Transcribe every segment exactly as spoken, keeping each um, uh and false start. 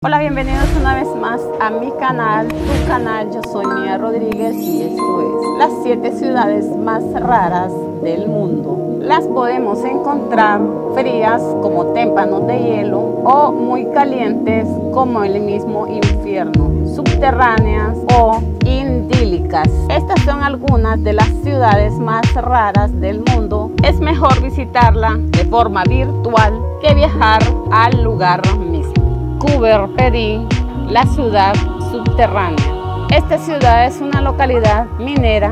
Hola, bienvenidos una vez más a mi canal, tu canal. Yo soy Mía Rodríguez y esto es las siete ciudades más raras del mundo. Las podemos encontrar frías como témpanos de hielo o muy calientes como el mismo infierno, subterráneas o idílicas. Estas son algunas de las ciudades más raras del mundo. Es mejor visitarla de forma virtual que viajar al lugar mismo. Coober Pedy, la ciudad subterránea. Esta ciudad es una localidad minera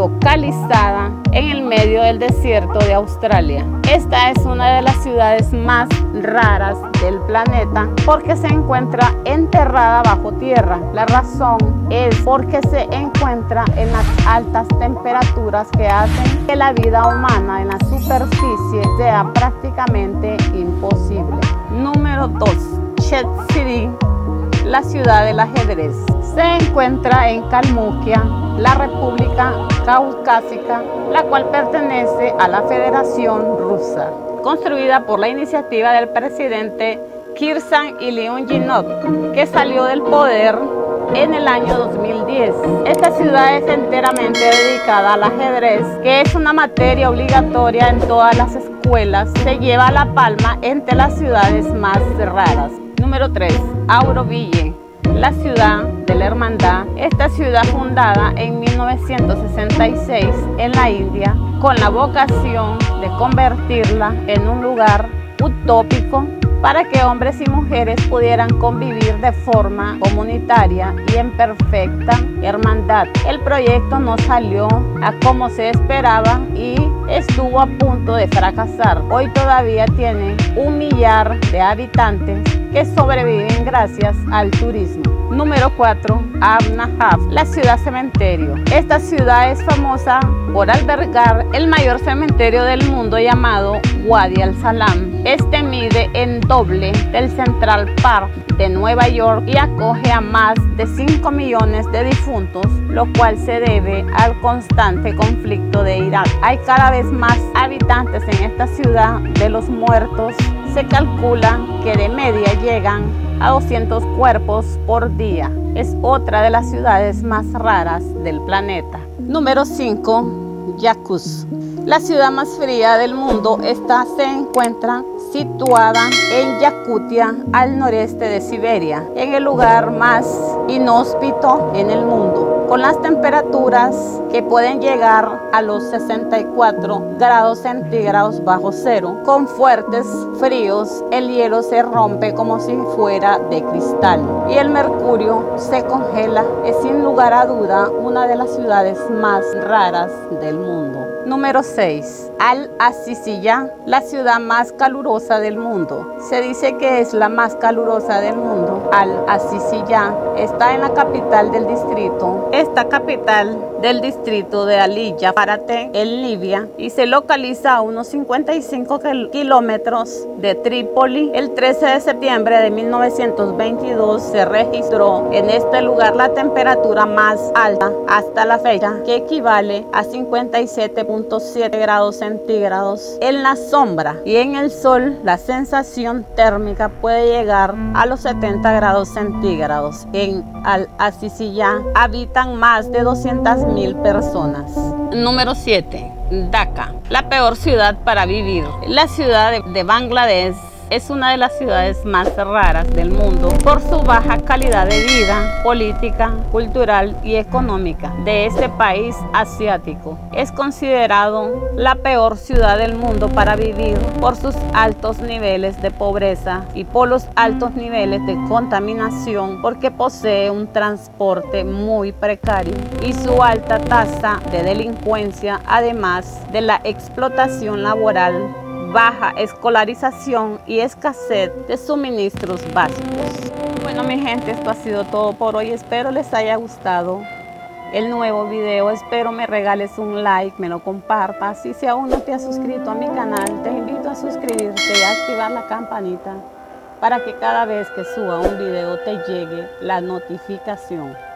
localizada en el medio del desierto de Australia. Esta es una de las ciudades más raras del planeta porque se encuentra enterrada bajo tierra. La razón es porque se encuentra en las altas temperaturas que hacen que la vida humana en la superficie sea prácticamente imposible. Número dos. Chet City, la ciudad del ajedrez. Se encuentra en Kalmukia, la República Caucásica, la cual pertenece a la Federación Rusa. Construida por la iniciativa del presidente Kirsan Ilyushinov, que salió del poder en el año dos mil diez. Esta ciudad es enteramente dedicada al ajedrez, que es una materia obligatoria en todas las escuelas. Se lleva la palma entre las ciudades más raras. Número tres. Auroville, la ciudad de la hermandad. Esta ciudad fundada en mil novecientos sesenta y seis en la India con la vocación de convertirla en un lugar utópico para que hombres y mujeres pudieran convivir de forma comunitaria y en perfecta hermandad. El proyecto no salió a como se esperaba y estuvo a punto de fracasar. Hoy todavía tiene un millar de habitantes que sobreviven gracias al turismo. Número cuatro. Ab-Nahab, la ciudad cementerio. Esta ciudad es famosa por albergar el mayor cementerio del mundo llamado Wadi al-Salam. Este mide en doble del Central Park de Nueva York y acoge a más de cinco millones de difuntos, lo cual se debe al constante conflicto de Irak. Hay cada vez más habitantes en esta ciudad. De los muertos, se calcula que de media llegan a doscientos cuerpos por día. Es otra de las ciudades más raras del planeta. Número cinco. Yakutsk, la ciudad más fría del mundo. Esta se encuentra situada en Yakutia, al noreste de Siberia, en el lugar más inhóspito en el mundo, con las temperaturas que pueden llegar a los sesenta y cuatro grados centígrados bajo cero. Con fuertes fríos, el hielo se rompe como si fuera de cristal y el mercurio se congela. Es sin lugar a duda una de las ciudades más raras del mundo. Número seis. Al-Aziziyah, la ciudad más calurosa del mundo. Se dice que es la más calurosa del mundo. Al-Aziziyah está en la capital del distrito. Esta capital del distrito de Aliya Farate, en Libia, y se localiza a unos cincuenta y cinco kilómetros de Trípoli. El trece de septiembre de mil novecientos veintidós se registró en este lugar la temperatura más alta hasta la fecha, que equivale a cincuenta y siete punto siete grados centígrados. En la sombra y en el sol, la sensación térmica puede llegar a los setenta grados centígrados. En Al-Aziziyah habitan más de doscientas mil personas. Número siete. Dhaka, la peor ciudad para vivir. La ciudad de, de Bangladesh es una de las ciudades más raras del mundo por su baja calidad de vida, política, cultural y económica de este país asiático. Es considerado la peor ciudad del mundo para vivir por sus altos niveles de pobreza y por los altos niveles de contaminación, porque posee un transporte muy precario y su alta tasa de delincuencia, además de la explotación laboral, baja escolarización y escasez de suministros básicos. Bueno, mi gente, esto ha sido todo por hoy. Espero les haya gustado el nuevo video. Espero me regales un like, me lo compartas. Y si aún no te has suscrito a mi canal, te invito a suscribirte y a activar la campanita para que cada vez que suba un video te llegue la notificación.